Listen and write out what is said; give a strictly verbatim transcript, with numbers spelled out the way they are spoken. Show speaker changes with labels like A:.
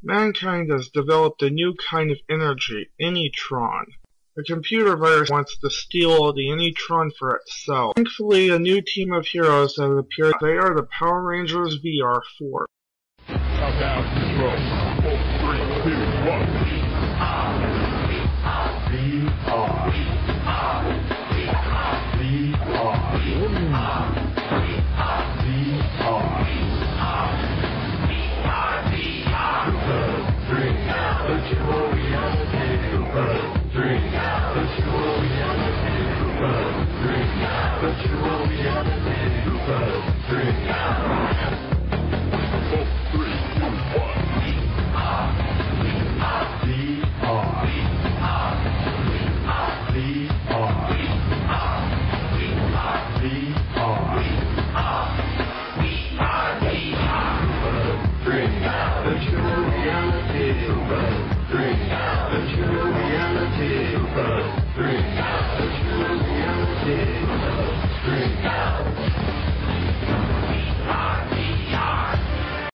A: Mankind has developed a new kind of energy, Anytron. A computer virus wants to steal the Anytron for itself. Thankfully, a new team of heroes has appeared. They are the Power Rangers V R four.
B: Countdown, control. Four, three, two, one.